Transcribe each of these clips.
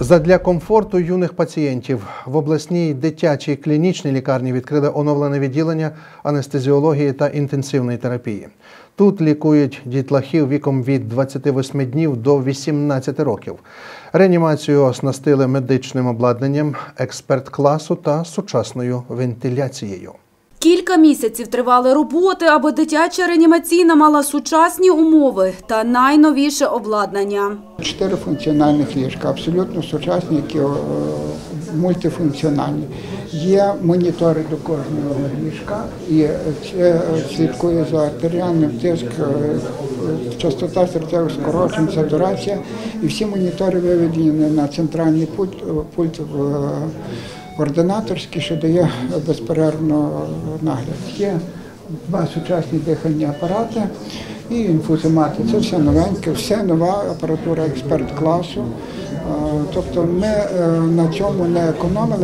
Задля комфорту юних пацієнтів в обласній дитячій клінічній лікарні відкрили оновлене відділення анестезіології та інтенсивної терапії. Тут лікують дітлахів віком від 28 днів до 18 років. Реанімацію оснастили медичним обладнанням експерт-класу та сучасною вентиляцією. Кілька місяців тривали роботи, аби дитяча реанімаційна мала сучасні умови та найновіше обладнання. 4 функціональних ліжка, абсолютно сучасні, які мультифункціональні. Є монітори до кожного ліжка і слідкує за артеріальним тиском, частота серцевих скорочень, сатурація. І всі монітори виведені на центральний пульт ординаторський, що дає безперервно нагляд. Є 2 сучасні дихальні апарати і інфузомати. Це все новеньке, все нова апаратура експерт-класу. Тобто ми на цьому не економили,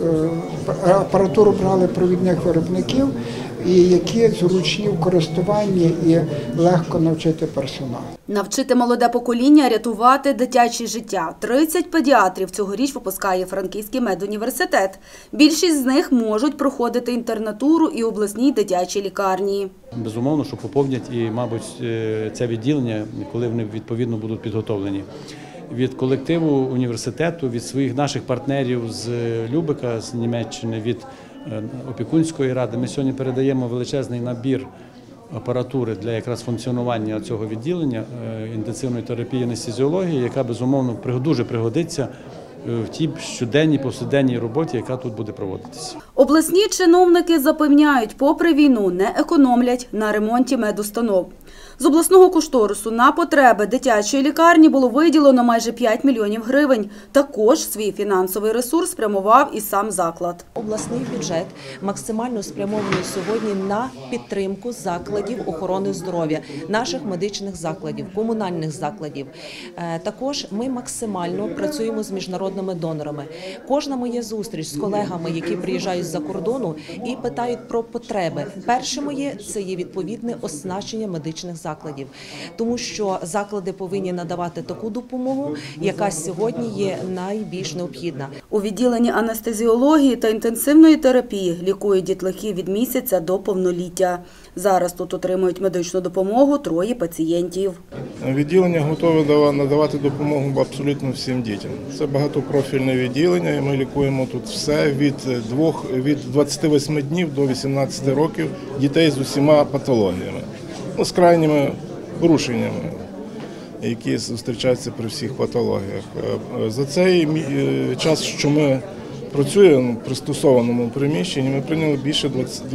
апаратуру брали провідних виробників, і які зручні в користуванні і легко навчити персонал. Навчити молоде покоління рятувати дитяче життя. 30 педіатрів цьогоріч випускає Франківський медуніверситет. Більшість з них можуть проходити інтернатуру і обласній дитячій лікарні. Безумовно, що поповнять і, мабуть, це відділення, коли вони відповідно будуть підготовлені. Від колективу університету, від своїх наших партнерів з Любека, з Німеччини, від опікунської ради ми сьогодні передаємо величезний набір апаратури для якраз функціонування цього відділення інтенсивної терапії анестезіології, яка, безумовно, дуже пригодиться в тій щоденній, повсякденній роботі, яка тут буде проводитися. Обласні чиновники запевняють, попри війну не економлять на ремонті медустанов. З обласного кошторису на потреби дитячої лікарні було виділено майже 5 мільйонів гривень. Також свій фінансовий ресурс спрямував і сам заклад. Обласний бюджет максимально спрямований сьогодні на підтримку закладів охорони здоров'я, наших медичних закладів, комунальних закладів. Також ми максимально працюємо з міжнародними донорами. Кожна моя зустріч з колегами, які приїжджають з-за кордону і питають про потреби. Перше моє – це є відповідне оснащення медичних закладів. Тому що заклади повинні надавати таку допомогу, яка сьогодні є найбільш необхідна. У відділенні анестезіології та інтенсивної терапії лікують дітлахів від місяця до повноліття. Зараз тут отримують медичну допомогу 3 пацієнтів. Відділення готове надавати допомогу абсолютно всім дітям. Це багатопрофільне відділення, і ми лікуємо тут все від 28 днів до 18 років дітей з усіма патологіями. З крайніми порушеннями, які зустрічаються при всіх патологіях. За цей час, що ми працюємо в пристосованому приміщенні, ми прийняли більше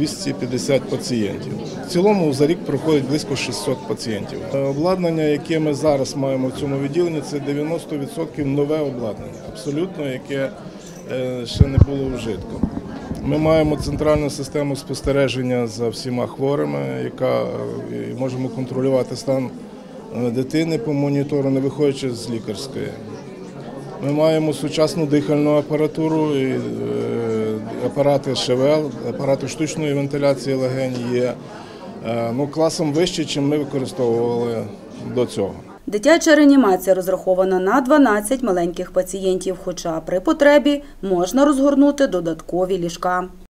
250 пацієнтів. В цілому за рік проходить близько 600 пацієнтів. Обладнання, яке ми зараз маємо в цьому відділенні, це 90% нове обладнання, абсолютно, яке ще не було вжитку. Ми маємо центральну систему спостереження за всіма хворими, яка можемо контролювати стан дитини по монітору, не виходячи з лікарської. Ми маємо сучасну дихальну апаратуру, апарати ШВЛ, апарати штучної вентиляції легень є класом вище, ніж ми використовували до цього. Дитяча реанімація розрахована на 12 маленьких пацієнтів, хоча при потребі можна розгорнути додаткові ліжка.